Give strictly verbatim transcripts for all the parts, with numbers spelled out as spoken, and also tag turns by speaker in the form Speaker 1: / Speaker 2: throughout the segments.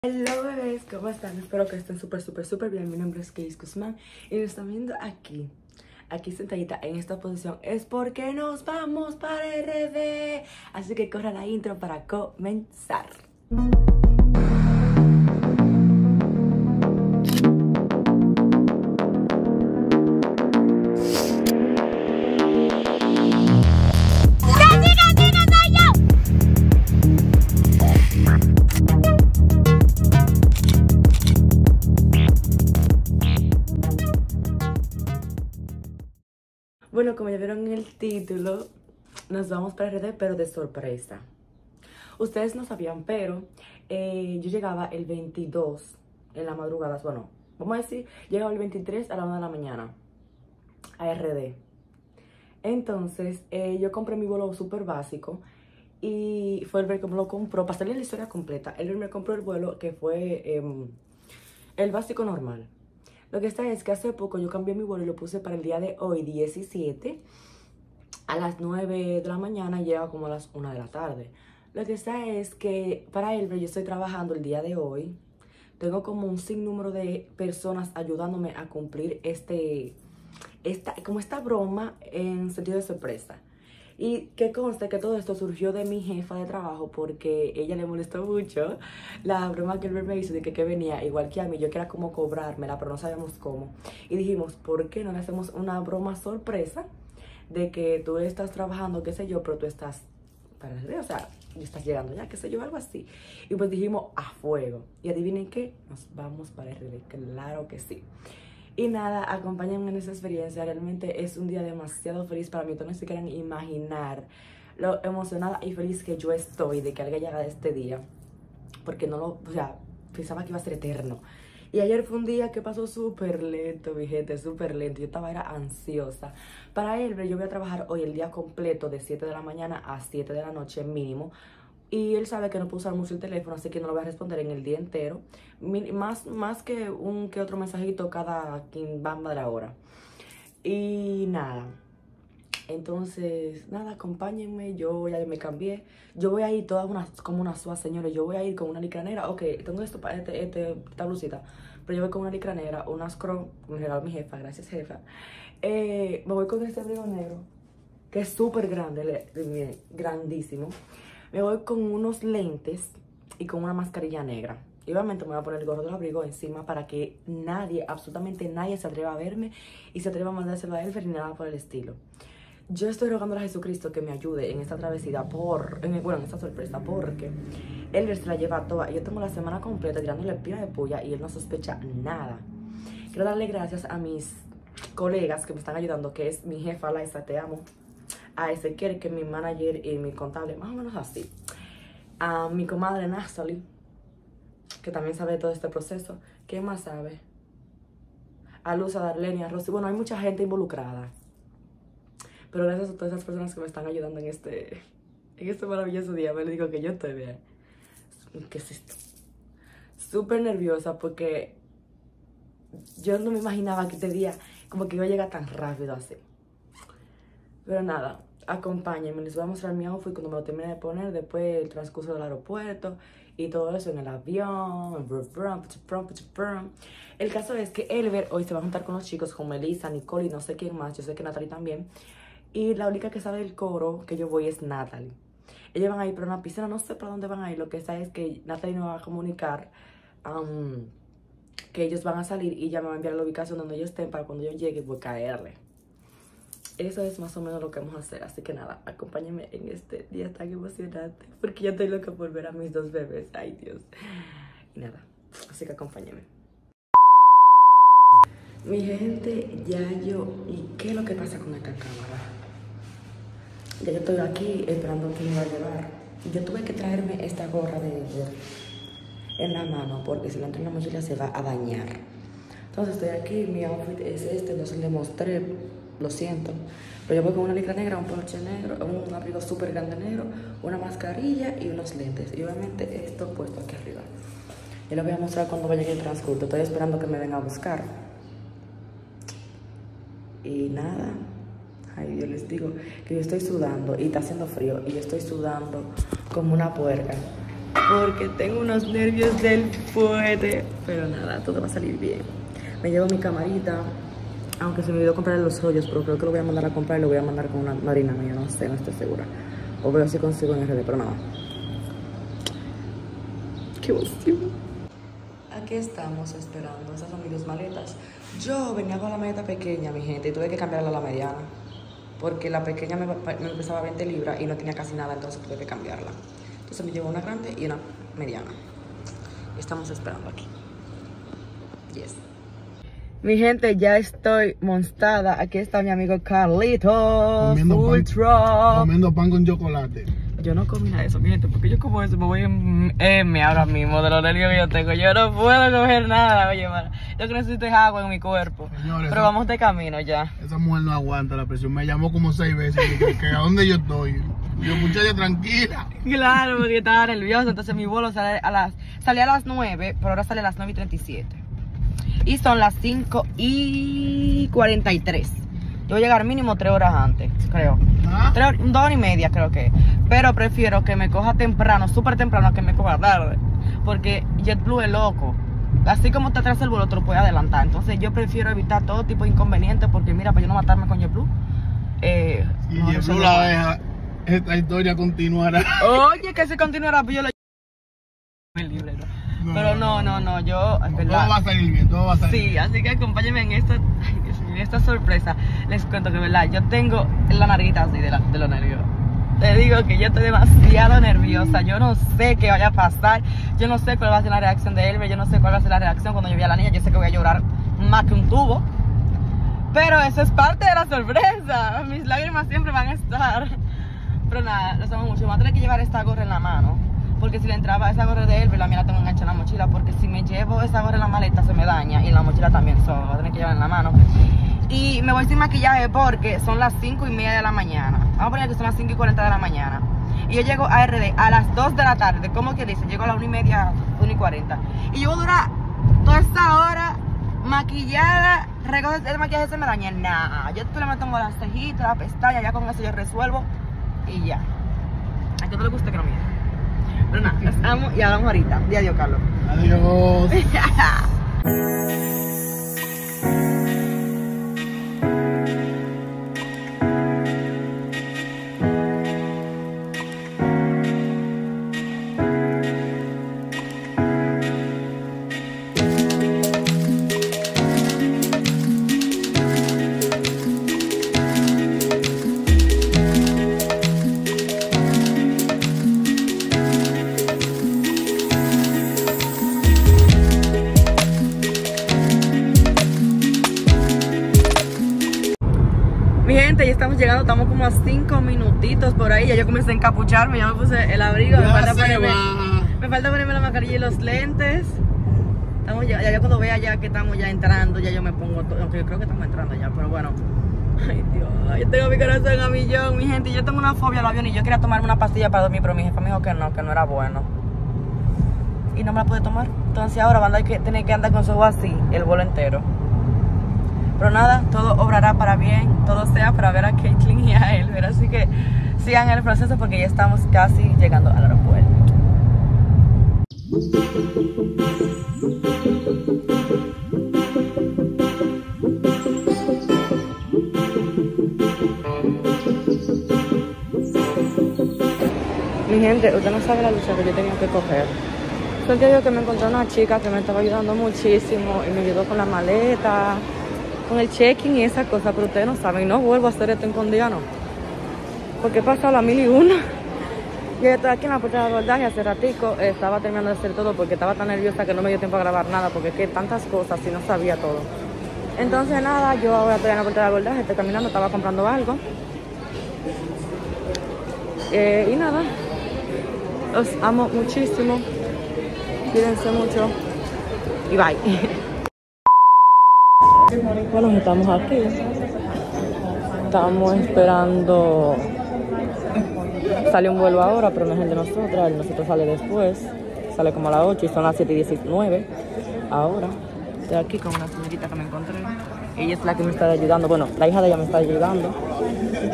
Speaker 1: Hello bebés, ¿cómo están? Espero que estén súper, súper, súper bien. Mi nombre es Keis Guzmán y nos están viendo aquí, aquí sentadita en esta posición. Es porque nos vamos para R D. Así que corra la intro para comenzar. Bueno, como ya vieron en el título, nos vamos para R D, pero de sorpresa. Ustedes no sabían, pero eh, yo llegaba el veintidós en la madrugada. Bueno, vamos a decir, llegaba el veintitrés a la una de la mañana a R D. Entonces, eh, yo compré mi vuelo súper básico y fue el ver que me lo compró. Para salir la historia completa, él me compró el vuelo que fue eh, el básico normal. Lo que está es que hace poco yo cambié mi vuelo y lo puse para el día de hoy, diecisiete, a las nueve de la mañana y llega como a las una de la tarde. Lo que está es que para él, yo estoy trabajando el día de hoy. Tengo como un sinnúmero de personas ayudándome a cumplir este, esta, como esta broma en sentido de sorpresa. Y que conste que todo esto surgió de mi jefa de trabajo porque ella le molestó mucho la broma que él me hizo de que, que venía igual que a mí. Yo quería como cobrármela, pero no sabíamos cómo. Y dijimos, ¿por qué no le hacemos una broma sorpresa de que tú estás trabajando, qué sé yo, pero tú estás para el o sea, estás llegando ya, qué sé yo, algo así? Y pues dijimos, a fuego. Y adivinen qué, nos vamos para R D, claro que sí. Y nada, acompáñenme en esa experiencia. Realmente es un día demasiado feliz para mí. Ustedes no se quieren imaginar lo emocionada y feliz que yo estoy de que haya llegado este día. Porque no lo, o sea, pensaba que iba a ser eterno. Y ayer fue un día que pasó súper lento, mi gente, súper lento. Yo estaba, era ansiosa. Para él, yo voy a trabajar hoy el día completo de siete de la mañana a siete de la noche mínimo. Y él sabe que no puedo usar mucho el teléfono, así que no lo voy a responder en el día entero. Más, más que un que otro mensajito cada bamba de la hora. Y nada. Entonces, nada, acompáñenme. Yo ya me cambié. Yo voy a ir toda una, como una suave, señores. Yo voy a ir con una licra negra. Ok, tengo esto para este, este, esta blusita. Pero yo voy con una licra negra, unas crom, me regaló mi jefa, gracias jefa. Eh, me voy con este abrigo negro, que es súper grande, miren, grandísimo. Me voy con unos lentes y con una mascarilla negra. Y obviamente me voy a poner el gorro del abrigo encima para que nadie, absolutamente nadie se atreva a verme y se atreva a mandárselo a él ni nada por el estilo. Yo estoy rogando a Jesucristo que me ayude en esta travesía, por, en, bueno, en esta sorpresa, porque él se la lleva toda. Yo tengo la semana completa tirándole pila de puya y él no sospecha nada. Quiero darle gracias a mis colegas que me están ayudando, que es mi jefa, Laisa, te amo. A Ezequiel, que es mi manager y mi contable, más o menos así. A mi comadre Natalie, que también sabe de todo este proceso. ¿Quién más sabe? A Luz, a Darlene, a Rosy. Bueno, hay mucha gente involucrada. Pero gracias a todas esas personas que me están ayudando en este, en este maravilloso día. Me lo digo que yo estoy bien. ¿Qué es esto? Súper nerviosa porque yo no me imaginaba que este día como que iba a llegar tan rápido así. Pero nada, acompáñenme, les voy a mostrar mi outfit cuando me lo termine de poner, después el transcurso del aeropuerto y todo eso en el avión. El caso es que Elber hoy se va a juntar con los chicos, con Melissa, Nicole y no sé quién más, yo sé que Natalie también. Y la única que sabe del coro que yo voy es Natalie. Ellos van a ir para una piscina, no sé para dónde van a ir, lo que sé es que Natalie nos va a comunicar um, que ellos van a salir y ya me va a enviar la ubicación donde ellos estén para cuando yo llegue voy a caerle. Eso es más o menos lo que vamos a hacer. Así que nada, acompáñenme en este día tan emocionante, porque yo estoy loca por ver a mis dos bebés. Ay, Dios. Y nada, así que acompáñenme. Mi gente, ya yo... ¿Y qué es lo que pasa con esta cámara? Ya yo estoy aquí esperando que me va a llevar. Yo tuve que traerme esta gorra de, de en la mano, porque si la entro en la mochila se va a dañar. Entonces estoy aquí, mi outfit es este, no se le mostré. Lo siento, pero yo voy con una licra negra, un poloche negro, un abrigo súper grande negro, una mascarilla y unos lentes. Y obviamente esto puesto aquí arriba. Yo les voy a mostrar cuando vaya en el transcurso. Estoy esperando que me vengan a buscar. Y nada, ay, yo les digo que yo estoy sudando y está haciendo frío. Y yo estoy sudando como una puerca. porque tengo unos nervios del fuerte. Pero nada, todo va a salir bien. Me llevo mi camarita, aunque se me olvidó comprar los hoyos, pero creo que lo voy a mandar a comprar y lo voy a mandar con una marina mía, no sé, no estoy segura. O veo si consigo en R D, pero nada. Qué emoción. Aquí estamos esperando, esas son mis dos maletas. Yo venía con la maleta pequeña, mi gente, y tuve que cambiarla a la mediana. Porque la pequeña me, me pesaba veinte libras y no tenía casi nada, entonces tuve que cambiarla. Entonces me llevo una grande y una mediana. Estamos esperando aquí. Yes. Mi gente, ya estoy montada. Aquí está mi amigo Carlitos.
Speaker 2: Comiendo
Speaker 1: Full
Speaker 2: pan,
Speaker 1: truck.
Speaker 2: comiendo pan con chocolate.
Speaker 1: Yo no comí nada de eso, mi gente, porque yo como eso me voy en M ahora mismo de los nervios que yo tengo. Yo no puedo comer nada, oye, mano. Yo que necesito es agua en mi cuerpo.
Speaker 2: Señores,
Speaker 1: pero
Speaker 2: esa,
Speaker 1: vamos de camino ya.
Speaker 2: Esa mujer no aguanta la presión. Me llamó como seis veces. Y que, que a dónde yo estoy. Yo, muchacha, tranquila.
Speaker 1: Claro, porque estaba nerviosa. Entonces mi vuelo sale a las, salía a las nueve, pero ahora sale a las nueve y treinta y siete. Y son las cinco y cuarenta y tres. Yo voy a llegar mínimo tres horas antes, creo.
Speaker 2: ¿Ah?
Speaker 1: Tres, dos horas y media creo que. Pero prefiero que me coja temprano, súper temprano, que me coja tarde. Porque JetBlue es loco. Así como te atrasa el vuelo, te lo puede adelantar. Entonces yo prefiero evitar todo tipo de inconvenientes. Porque mira, para yo no matarme con JetBlue. Eh,
Speaker 2: Y
Speaker 1: no,
Speaker 2: JetBlue la deja. Esta historia continuará.
Speaker 1: Oye, que si continuara, pues yo le... libre, ¿no?
Speaker 2: No,
Speaker 1: Pero no, no, no, yo... Es
Speaker 2: todo
Speaker 1: verdad.
Speaker 2: va a salir bien, todo va a salir
Speaker 1: Sí,
Speaker 2: bien.
Speaker 1: así que acompáñenme en esta, ay, Dios mío, en esta sorpresa. Les cuento que, verdad, yo tengo la narguita así de, la, de los nervios. Te digo que yo estoy demasiado nerviosa. Yo no sé qué vaya a pasar. Yo no sé cuál va a ser la reacción de Elber. Yo no sé cuál va a ser la reacción cuando yo vea a la niña. Yo sé que voy a llorar más que un tubo. Pero eso es parte de la sorpresa. Mis lágrimas siempre van a estar. Pero nada, lo sabemos mucho. Voy a tener que llevar esta gorra en la mano. Porque si le entraba esa gorra de Elber, la mía la tengo enganchada en la mochila. Porque si me llevo esa gorra en la maleta, se me daña. Y en la mochila también. So, voy a tener que llevar en la mano. Y me voy sin maquillaje porque son las cinco y media de la mañana. Vamos a poner que son las cinco y cuarenta de la mañana. Y yo llego a R D a las dos de la tarde. ¿Cómo que dice? Llego a las una y media, una y cuarenta. Y yo voy a durar toda esta hora maquillada. Recoger el maquillaje se me daña. Nah, yo le tomo las cejitas, la pestaña. Ya con eso yo resuelvo. Y ya. A que no le guste que no mire. Pero nada, los amo y hablamos ahorita. Di adiós, Carlos.
Speaker 2: Adiós.
Speaker 1: Mi gente, ya estamos llegando, estamos como a cinco minutitos por ahí. Ya yo comencé a encapucharme, ya me puse el abrigo. Me
Speaker 2: Ya
Speaker 1: falta,
Speaker 2: se
Speaker 1: ponerme,
Speaker 2: va.
Speaker 1: me falta ponerme la mascarilla y los lentes. Estamos ya, ya, ya cuando vea ya que estamos ya entrando, ya yo me pongo todo. Aunque yo creo que estamos entrando ya, pero bueno. Ay, Dios, yo tengo mi corazón a millón, mi gente. Yo tengo una fobia al avión y yo quería tomarme una pastilla para dormir, pero mi jefa me dijo que no, que no era bueno. Y no me la pude tomar. Entonces ahora van a tener que andar con su voz así el vuelo entero. Pero nada, todo obrará para bien, todo sea para ver a Caitlyn y a Elber. Así que sigan el proceso porque ya estamos casi llegando al aeropuerto. Mi gente, usted no sabe la lucha que yo tenía que coger. Fue que yo que me encontré una chica que me estaba ayudando muchísimo y me ayudó con la maleta, con el check-in y esa cosa, pero ustedes no saben, no vuelvo a hacer esto en Condiano. Porque he pasado la mil y una. Yo estoy aquí en la puerta de abordaje hace ratico, eh, estaba terminando de hacer todo porque estaba tan nerviosa que no me dio tiempo a grabar nada, porque es que tantas cosas y no sabía todo. Entonces nada, yo ahora estoy en la puerta de abordaje, estoy caminando, estaba comprando algo. Eh, y nada, los amo muchísimo, cuídense mucho y bye. Bueno, estamos aquí, estamos esperando, sale un vuelo ahora, pero no es el de nosotros, el de nosotros sale después, sale como a las ocho y son las siete y diecinueve ahora. Estoy aquí con una señorita que me encontré, ella es la que me está ayudando, bueno, la hija de ella me está ayudando.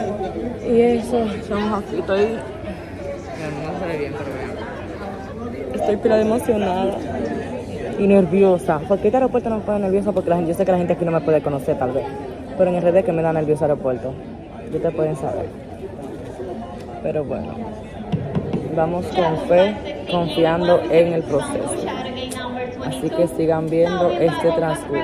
Speaker 1: Y eso, estamos aquí, estoy, no se ve bien, pero vean. Estoy pila de emocionada y nerviosa. Porque este aeropuerto no me pone nerviosa porque la gente, yo sé que la gente aquí no me puede conocer tal vez. Pero en R D que me da nervioso el aeropuerto. Ya te pueden saber. Pero bueno. Vamos con fe, confiando en el proceso. Así que sigan viendo este transcurso.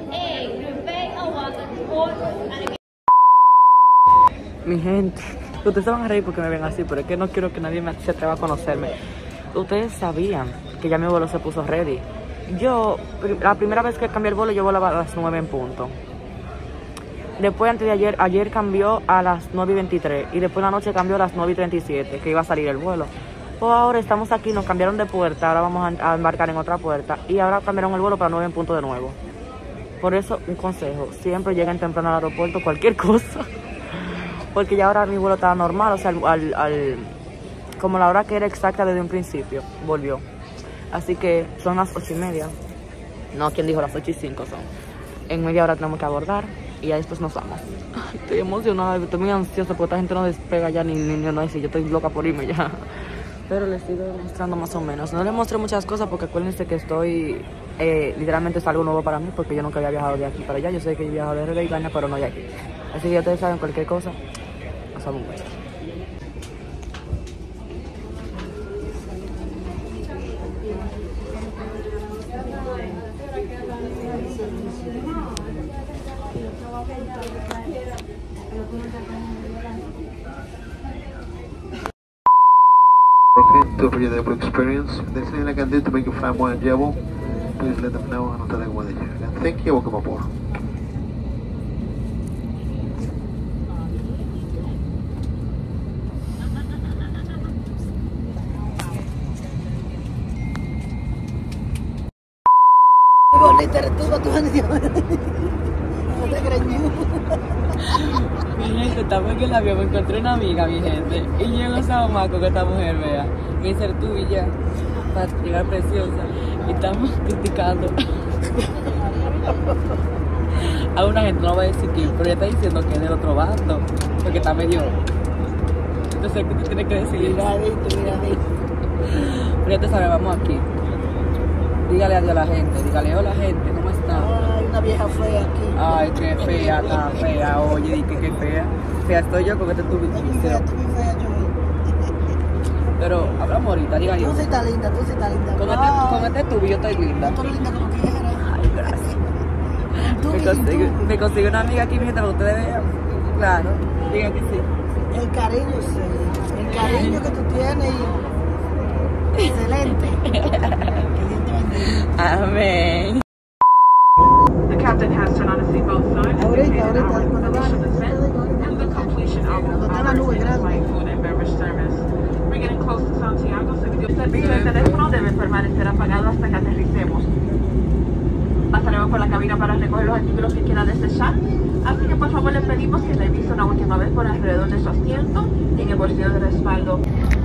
Speaker 1: Mi gente, ustedes se van a reír porque me ven así, pero es que no quiero que nadie me, se atreva a conocerme. Ustedes sabían que ya mi vuelo se puso ready. Yo, la primera vez que cambié el vuelo, yo volaba a las nueve en punto. Después, antes de ayer, ayer cambió a las nueve y veintitrés. Y después la noche cambió a las nueve y treinta y siete, que iba a salir el vuelo. Pues ahora estamos aquí, nos cambiaron de puerta, ahora vamos a, a embarcar en otra puerta. Y ahora cambiaron el vuelo para nueve en punto de nuevo. Por eso, un consejo, siempre lleguen temprano al aeropuerto, cualquier cosa. Porque ya ahora mi vuelo estaba normal, o sea, al, al, como la hora que era exacta desde un principio, volvió. Así que son las ocho y media. No, ¿quién dijo las ocho y cinco son? En media hora tenemos que abordar y ya después nos vamos. Ay, estoy emocionada, estoy muy ansiosa porque esta gente no despega ya ni ni no dice, yo estoy loca por irme ya. Pero les sigo mostrando más o menos. No les mostré muchas cosas porque acuérdense que estoy, eh, literalmente es algo nuevo para mí porque yo nunca había viajado de aquí para allá. Yo sé que he viajado de R D y Ghana, pero no de aquí. Así que ya ustedes saben cualquier cosa. Nos vemos mucho.
Speaker 3: To for your airport experience. If there's anything I can do to make you fly more enjoyable, please let them know and I'll tell them what they do. Again, thank you, welcome aboard.
Speaker 1: Mi gente, estamos en el avión, me encontré una amiga, mi gente. Y llegó Saomaco con esta mujer, vea. Me dice tú y ya, para llegar preciosa. Y estamos criticando a una gente, no voy a decir quién, pero ella está diciendo que es del otro bando, porque está medio. Entonces, ¿qué tú tienes que decir? Miradito, miradito. Pero ya te sabes, vamos aquí. Dígale adiós a la gente, dígale hola gente, ¿cómo están?
Speaker 4: Ay, una vieja fea aquí.
Speaker 1: Ay, qué fea, está fea, oye, di que qué fea. Fea estoy yo porque te tuve
Speaker 4: Tú muy fea, tú muy fea, yo.
Speaker 1: Pero hablamos ahorita, diga yo.
Speaker 4: Tú sí estás linda, tú sí estás linda.
Speaker 1: Con este, con este tubo yo estoy linda.
Speaker 4: Tú linda como quieras.
Speaker 1: Ay, gracias.
Speaker 4: Tú
Speaker 1: Me
Speaker 4: y
Speaker 1: consigo,
Speaker 4: tú.
Speaker 1: me consigo una amiga aquí, mi gente, para que ustedes vean. Claro, digan que sí.
Speaker 4: El cariño, sí. El cariño que tú tienes. Y... excelente. Que Dios te bendiga.
Speaker 1: Amén.
Speaker 5: The captain has turned on the seatbelt sign.
Speaker 4: Ahorita, ahorita, cuando
Speaker 5: Cuando
Speaker 4: va-
Speaker 5: and the completion of
Speaker 4: Cuando está la nube grande.
Speaker 5: food and beverage service. We're getting close to Santiago, so el servicio de teléfono debe permanecer apagado hasta que aterricemos. Pasaremos por la cabina para recoger los artículos que quiera desechar, así que por favor le pedimos que revise una última vez por alrededor de su asiento y en el bolsillo de respaldo.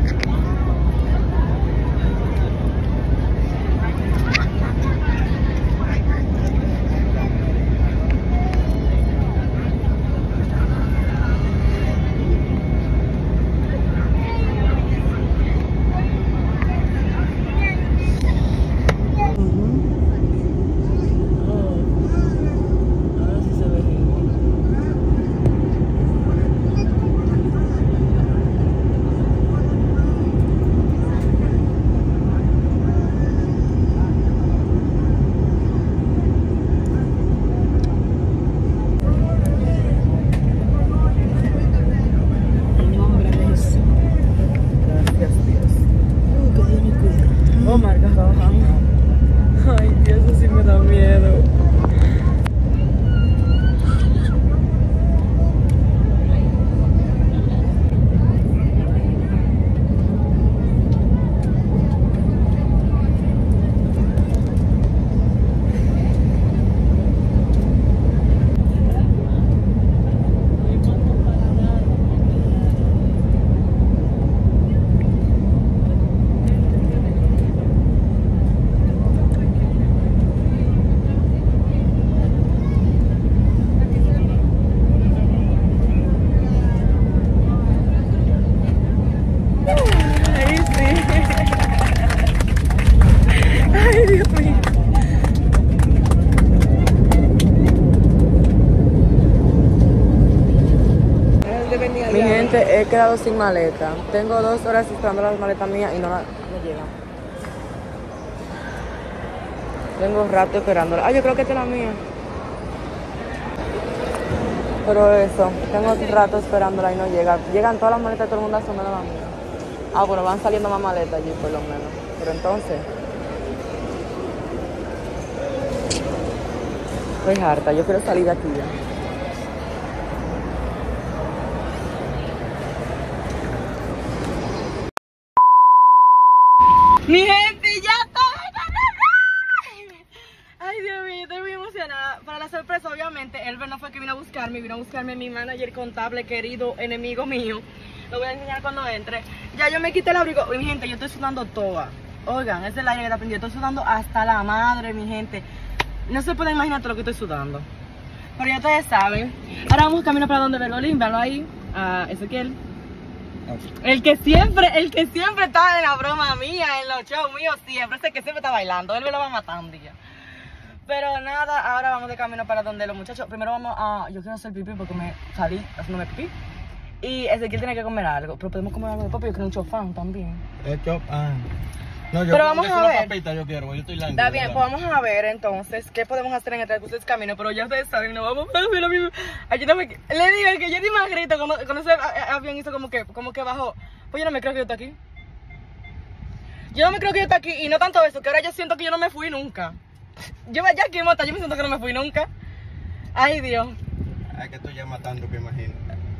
Speaker 1: Ahora sí se ve bien. he quedado sin maleta. Tengo dos horas esperando las maletas mías y no, la, no llegan. Tengo rato esperándola. Ah, yo creo que esta es la mía. Pero eso, tengo rato esperándola y no llega. Llegan todas las maletas de todo el mundo a menos la mía. Ah, bueno, van saliendo más maletas allí por lo menos. Pero entonces... estoy harta, yo quiero salir de aquí ya. Mi gente, ya está. Ay, Dios mío, estoy muy emocionada. Para la sorpresa, obviamente, Elber no fue que vino a buscarme, vino a buscarme mi manager contable, querido enemigo mío. Lo voy a enseñar cuando entre. Ya yo me quité el abrigo. Mi gente, yo estoy sudando toda. Oigan, ese es el aire que está prendido. Estoy sudando hasta la madre, mi gente. No se puede imaginar todo lo que estoy sudando. Pero ya ustedes saben. Ahora vamos camino para donde Belolín. Véanlo ahí. A Ezequiel. El que siempre, el que siempre está en la broma mía, en los shows míos, siempre. Ese que siempre está bailando. Él me lo va matando ya. Pero nada, ahora vamos de camino para donde los muchachos. Primero vamos a... yo quiero hacer pipí porque me salí haciéndome pipí. Y Ezequiel tiene que comer algo. Pero podemos comer algo de papi. Yo quiero un chofán también.
Speaker 2: El chop, ah. No, yo
Speaker 1: pero vamos a ver.
Speaker 2: Papita, yo quiero, yo estoy largo,
Speaker 1: está bien, pues vamos a ver entonces qué podemos hacer en el transcurso de camino. Pero ya ustedes saben, no vamos a ver lo mismo. Aquí no me... le digo que yo di más grito cuando, cuando ese avión hizo como que, como que bajó. Pues yo no me creo que yo esté aquí. Yo no me creo que yo esté aquí. Y no tanto eso, que ahora yo siento que yo no me fui nunca. Yo ya aquí mata, yo me siento que no me fui nunca. Ay, Dios.
Speaker 2: Ay, que estoy ya matando, que imagino.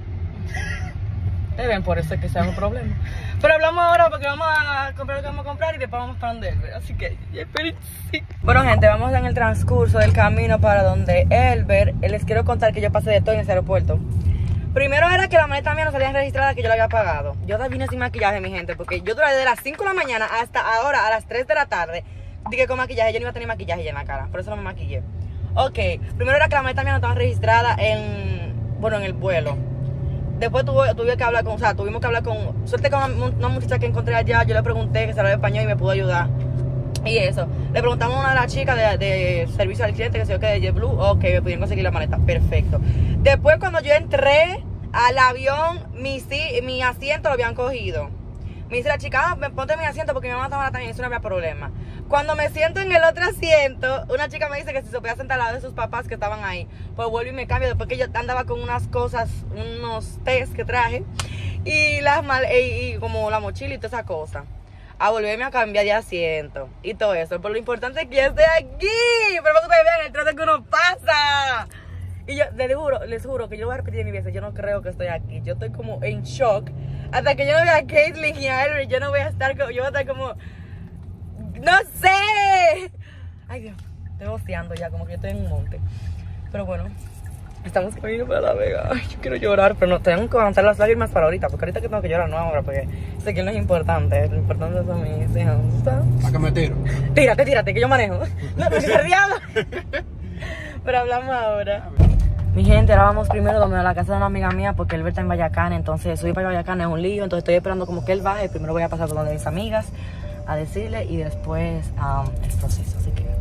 Speaker 1: Eh, ven, por eso es que sea un problema. Pero hablamos ahora porque vamos a comprar lo que vamos a comprar y después vamos para donde Elber. Así que, esperen, sí. Bueno, gente, vamos en el transcurso del camino para donde Elber. Les quiero contar que yo pasé de todo en ese aeropuerto. Primero era que la maleta mía no salía registrada, que yo la había pagado. Yo vine sin maquillaje, mi gente, porque yo duré de las cinco de la mañana hasta ahora, a las tres de la tarde. Dije con maquillaje, yo no iba a tener maquillaje ya en la cara, por eso no me maquillé. Ok, primero era que la maleta mía no estaba registrada en, bueno, en el vuelo. Después tuve, tuve que hablar con, o sea, tuvimos que hablar con, suerte con una, una muchacha que encontré allá, yo le pregunté que se hablaba español y me pudo ayudar. Y eso, le preguntamos a una de las chicas de, de servicio al cliente, que se yo que de JetBlue, ok, me pudieron conseguir la maleta, perfecto. Después cuando yo entré al avión, mi, mi asiento lo habían cogido. Me dice la chica, ah, ponte mi asiento porque mi mamá estaba también, eso no había problema. Cuando me siento en el otro asiento, una chica me dice que si se podía sentar al lado de sus papás que estaban ahí. Pues vuelvo y me cambio, después que yo andaba con unas cosas, unos test que traje, y, las mal y, y como la mochila y toda esa cosa. A volverme a cambiar de asiento y todo eso. Pero lo importante es que yo esté aquí. Pero para que ustedes vean el trato que uno pasa. Y yo les juro, les juro que yo voy a repetir mi veces. Yo no creo que estoy aquí. Yo estoy como en shock. Hasta que yo no vea a Caitlyn y a Elber, yo no voy a estar como, yo voy a estar como, no sé. Ay Dios, estoy boceando ya, como que yo estoy en un monte. Pero bueno, estamos camino para La Vega. Ay, yo quiero llorar, pero no, tengo que aguantar las lágrimas para ahorita, porque ahorita que tengo que llorar no ahora, porque sé que no es importante. Lo importante es a mí, ¿sí?
Speaker 2: ¿A qué me tiro?
Speaker 1: Tírate, tírate, que yo manejo. No, no, que diablo. Pero hablamos ahora. Mi gente, ahora vamos primero a la casa de una amiga mía porque él está en Bayacán, entonces subir para Bayacán es un lío, entonces estoy esperando como que él baje. Primero voy a pasar por donde mis amigas a decirle y después um, el proceso, así que...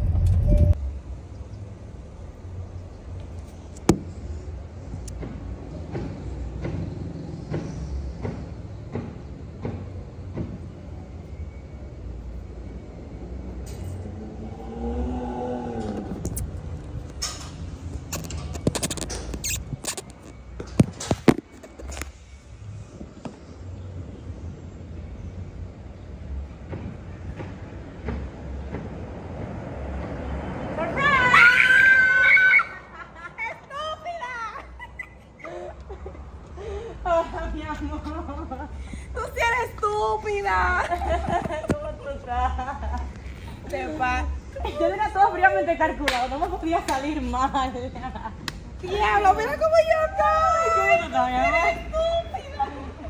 Speaker 4: ¡Tú sí eres estúpida!
Speaker 1: ¿Cómo tú estás? Sepa, yo tenía todo fríamente calculado, no me podía salir mal.
Speaker 4: ¡Diablo, mira cómo yo estoy!
Speaker 1: ¿Cómo tú estás, mi amor?
Speaker 4: ¡Estúpida!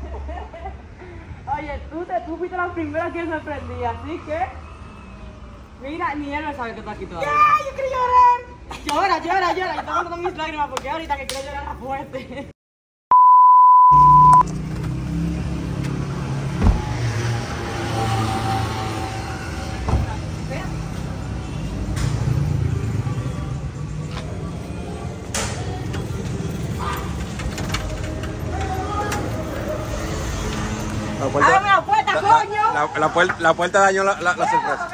Speaker 1: Oye, tú, te, tú fuiste la primera que me sorprendí, así que... Mira, ni él no sabe que está aquí todavía.
Speaker 4: ¡Ya, yo quiero llorar!
Speaker 1: Llora, llora, llora, yo estoy botando mis lágrimas porque ahorita que quiero llorar fuerte.
Speaker 6: La, la, puerta, la puerta dañó la, la, la sorpresa.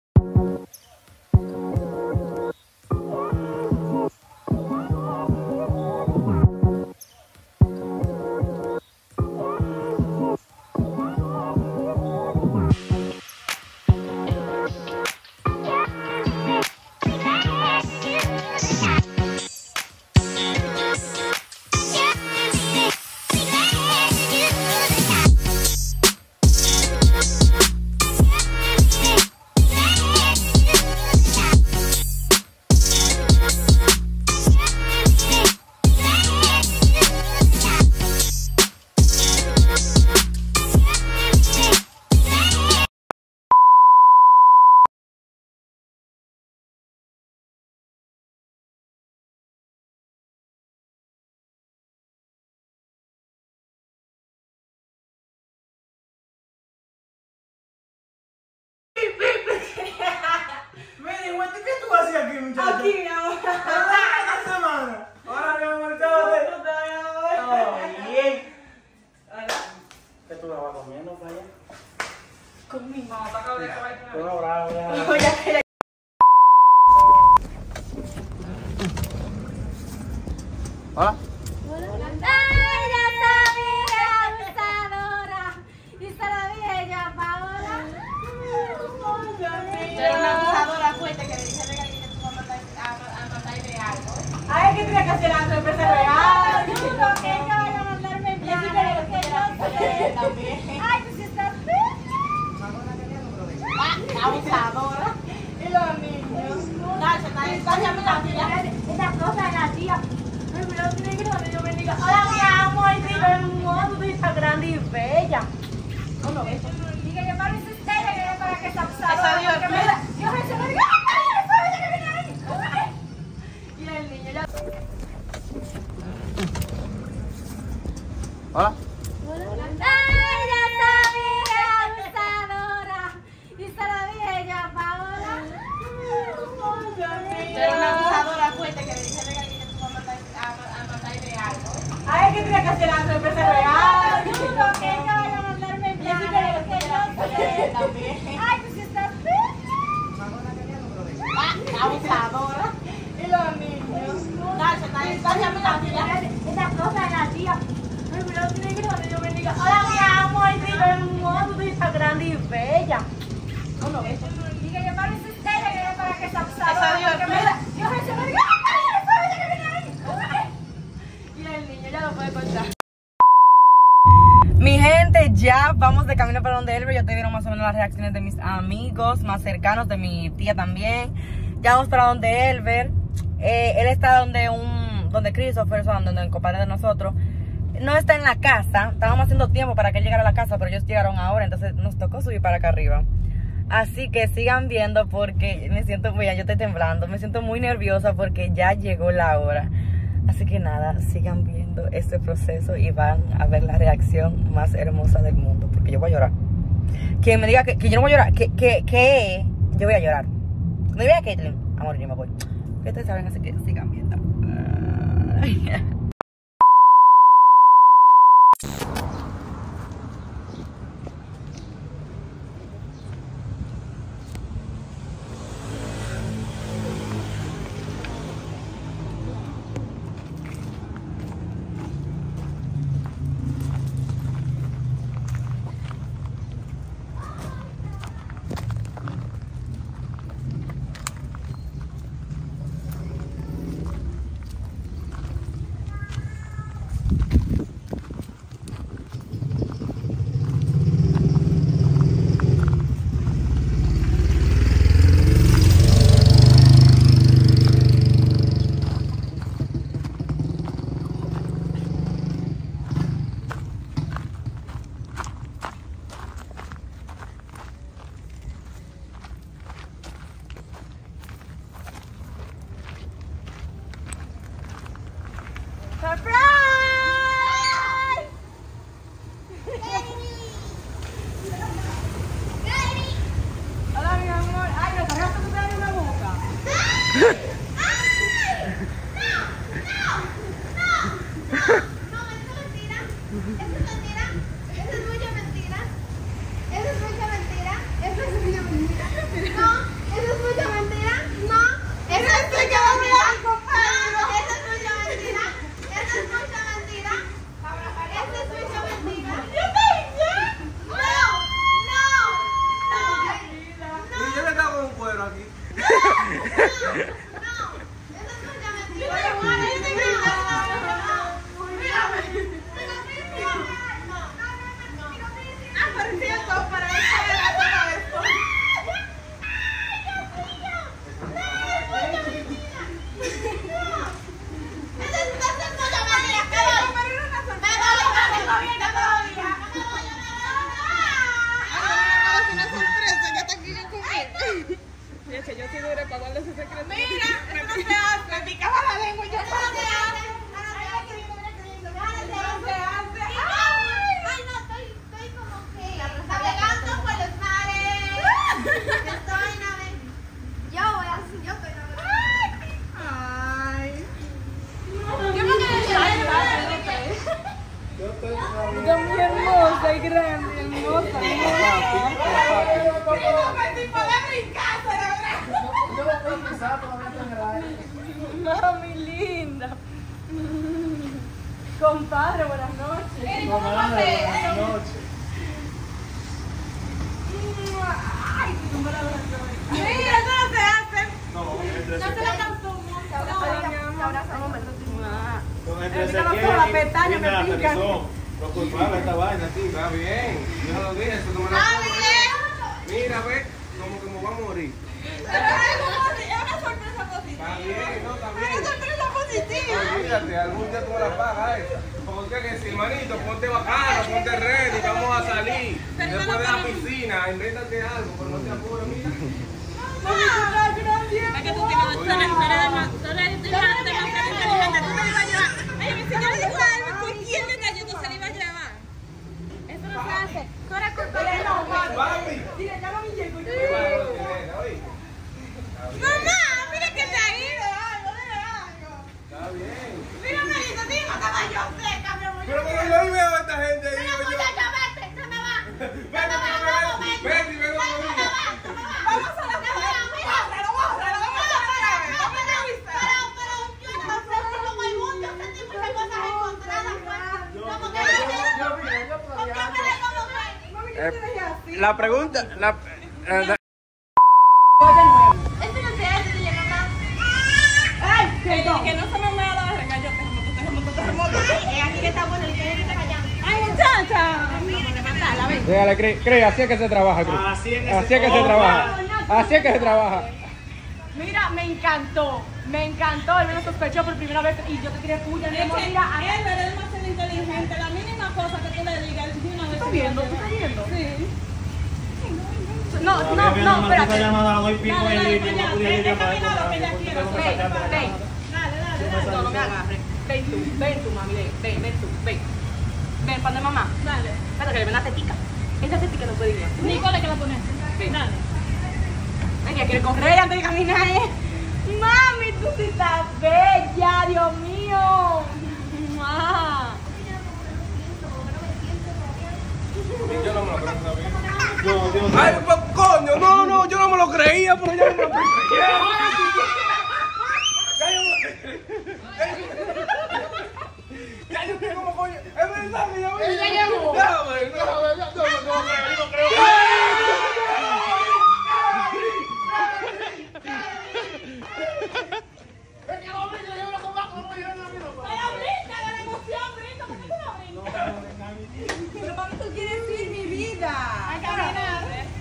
Speaker 2: ¿Qué tú hacías aquí, muchacho?
Speaker 4: Aquí, mi amor.
Speaker 2: Esta semana. Ahora, mi amor, chávate. Oh, bien. ¿Qué tú la vas comiendo para allá?
Speaker 4: Con mi mamá, para acá de caballo.
Speaker 2: Tú no bravo, ya.
Speaker 6: Hola.
Speaker 7: ¡Ay, ya sabía, abusadora! Y se la dije ella, Paola.
Speaker 4: Pero una abusadora fuerte que le dije a Regalí que tú vas a mandar a mandarle algo. Ay, que tenía que hacer algo, empecé a regalar.
Speaker 7: Yo no que ella vaya a mandarme bien, que yo sé.
Speaker 4: También.
Speaker 7: Ay, tú sí estás fea.
Speaker 4: Abusadora. Y los niños. Nacho, está llamando la tía.
Speaker 7: Esa cosa de la tía. Ay, mira, tiene que darle yo bendiga. Hola, mi amorcito hermoso, tú estás grande y bella.
Speaker 4: No lo ves.
Speaker 7: Y que yo parece estela, que yo para que se absorba.
Speaker 4: Esa Dios,
Speaker 7: Porque me
Speaker 4: mira.
Speaker 7: da- Yo recién me digo, ¡ay, esa bella que viene ahí!
Speaker 4: Y el niño ya.
Speaker 6: Hola.
Speaker 7: ¡Ay, ya sabía, abusadora! Y se la dije ella, Paola.
Speaker 4: Pero una abusadora fuerte que le dije a Regalí que tú vas a mandar a mandarle algo.
Speaker 7: Ay, que tenía que hacer algo, empecé a regalar. Yo no que ella vaya a mandarme bien, que yo sé.
Speaker 4: También.
Speaker 7: Ay, tú sí estás fea.
Speaker 4: Abusadora. Y los niños. Nacho, está llamando la tía.
Speaker 7: Esa cosa de la tía. Ay, mira, tiene que darle yo bendiga. Hola, mi amorcito hermoso, tú estás grande y bella.
Speaker 4: No lo ves.
Speaker 7: Y que yo parece estela, que yo para que se absorba.
Speaker 4: Esa Dios,
Speaker 7: Porque me
Speaker 4: mira.
Speaker 7: da- Yo recién me digo, ¡ay, esa bella que viene ahí!
Speaker 4: Y el niño ya lo puede contar.
Speaker 1: Mi gente, ya vamos de camino para donde Elber. Ya te vieron más o menos las reacciones de mis amigos más cercanos, de mi tía también. Ya vamos para donde Elber. Eh, él está donde un, donde Christopher, o sea, donde el compadre de nosotros. No está en la casa. Estábamos haciendo tiempo para que él llegara a la casa, pero ellos llegaron ahora, entonces nos tocó subir para acá arriba. Así que sigan viendo porque me siento, mira, yo estoy temblando, me siento muy nerviosa porque ya llegó la hora. Así que nada, sigan viendo este proceso y van a ver la reacción más hermosa del mundo, porque yo voy a llorar. Quien me diga que, que yo no voy a llorar, que, que, que yo voy a llorar. Cuando yo vea a Caitlyn, amor, yo me voy. Que ustedes saben, así que sigan viendo. Ay.
Speaker 4: Hola, mi amor. Ay, me cargaste tu cara en la boca.
Speaker 7: No, eso es mentira. Eso es mentira. Eso es mucha mentira. Eso es mucha mentira. Mami linda. Compadre, buenas noches.
Speaker 2: Buenas noches.
Speaker 7: Ay, qué buenas mira, eso no se hace.
Speaker 2: No,
Speaker 7: No se le cansó mucho. Abrazamos,
Speaker 2: la pestaña me pica. Los culpables de esta vaina aquí, está bien. Yo no lo dije, eso no me lo mira, ve, como que me va a morir.
Speaker 7: Pero es una sorpresa positiva.
Speaker 2: Está bien, no, está bien.
Speaker 7: Es una sorpresa positiva.
Speaker 2: Olvídate, algún día tú me la pagas esa. Porque que decir, hermanito, ponte bacano, ponte ready, vamos a salir. Después de la piscina, invéntate algo, pero no te apures, mira.
Speaker 7: Es que tú tienes dos soles, tú eres más, tú eres más inteligente, tú me ibas a llevar. Ay, mi señora dijo algo, ¿con quién me cayó? Tú se le iba a llevar. Eso no se hace. Tú eres culpable.
Speaker 2: Papi.
Speaker 7: Dile, llama a mi Diego.
Speaker 2: Oye.
Speaker 7: Mamá, mira que te ha ido.
Speaker 2: Está bien.
Speaker 7: Mira, Melissa, dime, estaba yo seca, mi amor.
Speaker 2: Pero como yo veo a esta gente,
Speaker 7: Mira,
Speaker 2: digo yo.
Speaker 7: muchacha, vete, se me va.
Speaker 2: Vete, vete, vete, vete, vete.
Speaker 7: Vamos a la casa. Bórralo, bórralo, vamos a la casa. Vamos a la vista. Pero, pero, yo no sé si como hay muchos, sentí muchas cosas encontradas. Como que yo
Speaker 6: Eh, la pregunta, la, eh, la-
Speaker 7: Este no se hace, dile, mamá. Ay, que no, que no se me va a dar regaño, terremoto, terremoto, terremoto. Ay, es aquí que está bueno, el que está allá. Ay, muchacha. Mira, te mata, la ves.
Speaker 6: déjale, Cris, Cris, así es que se trabaja, Cris.
Speaker 2: Así es que
Speaker 6: Así
Speaker 2: se-
Speaker 6: es que se
Speaker 2: Oh,
Speaker 6: trabaja. Así es que se trabaja.
Speaker 7: Mira, me encantó, me encantó, él me lo sospechó por primera vez y yo te tiré puya, mi amor, mira, a él eres demasiado inteligente, la mínima cosa que tú le digas, de una vez. ¿Estás viendo? ¿Tú estás viendo? Sí. No, no, no, espérate.
Speaker 2: llamada hoy pico
Speaker 7: Dale,
Speaker 2: en
Speaker 7: dale,
Speaker 2: línea,
Speaker 7: para
Speaker 2: no
Speaker 7: allá,
Speaker 2: podía
Speaker 7: ven,
Speaker 2: llamar
Speaker 7: déjame
Speaker 2: esto,
Speaker 7: nada, lo que ella
Speaker 2: porque
Speaker 7: quiera.
Speaker 2: tengo que
Speaker 7: Ven,
Speaker 2: sacar de la
Speaker 7: ven.
Speaker 2: mano.
Speaker 7: Dale, dale, dale. No, no me agarres. Ven tú, ven tú, mami, ven, ven, ven tú, ven. Ven, pan de mamá. Dale. Espérate que le ven la tetica. Esa tetica no puede ir más. Nicole, que la pones. Ven, dale. Ay, que quiere correr antes de caminar, ¿eh? Mami, tú sí estás bella, Dios mío. ¡Mua!
Speaker 2: Yo no me lo creo todavía. Yo, yo,
Speaker 6: Ay, pues, coño, no, no, yo no me lo creía, pero ya no me lo creía.
Speaker 2: Ya yo no- Ya yo sé cómo coño. Es verdad que ya voy.
Speaker 7: Ya llegó.
Speaker 2: Ya, güey, no, no, no, no, no, no creo.
Speaker 7: Pero brinca de la emoción, brinca, ¿por qué tú no brincas? Pero mami, tú quieres ir, mi vida. A caminar.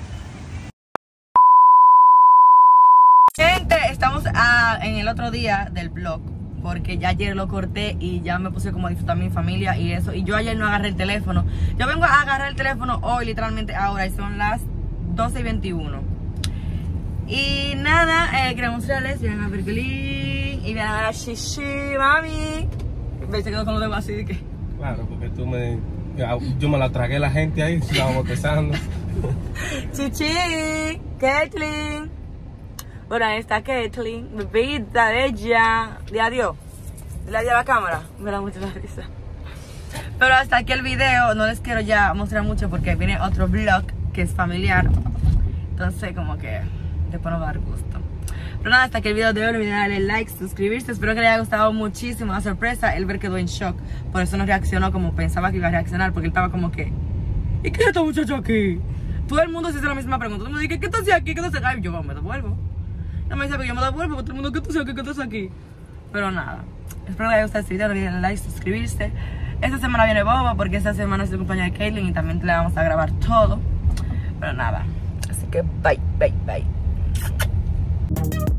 Speaker 1: Gente, estamos ah, en el otro día del vlog, porque ya ayer lo corté y ya me puse como a disfrutar mi familia y eso. Y yo ayer no agarré el teléfono. Yo vengo a agarrar el teléfono hoy, literalmente ahora, y son las doce y veintiuno. Y nada, eh, queremos mostrarles, vean a Berkeley y vean a la Shishi, mami. ¿Veis? Se quedó con los demás así de que...
Speaker 2: Claro, porque tú me. Yo me la tragué la gente ahí, se estaba botezando.
Speaker 1: Chichi, Caitlyn. Bueno, ahí está Caitlyn, bebida de ella. De adiós. Le adiós a la cámara. Me da mucha la risa. Pero hasta aquí el video. No les quiero ya mostrar mucho porque viene otro vlog que es familiar. Entonces, como que después nos va a dar gusto. Pero nada, hasta aquí el video de hoy. No olviden darle like, suscribirse. Espero que les haya gustado muchísimo la sorpresa. Él ver quedó en shock. Por eso no reaccionó como pensaba que iba a reaccionar. Porque él estaba como que... ¿Y qué es este muchacho aquí? Todo el mundo se hizo la misma pregunta. Todo el mundo dice, ¿qué estás aquí? ¿Qué estás aquí? Ay, yo me devuelvo. No me dice porque yo me da vuelvo, porque todo el mundo, ¿qué tú sabes? ¿Qué tú haces aquí? Pero nada, espero que les haya gustado este video, no olviden like, suscribirse. Esta semana viene boba porque esta semana es el cumpleaños de Caitlyn y también le vamos a grabar todo. Pero nada, así que bye, bye, bye.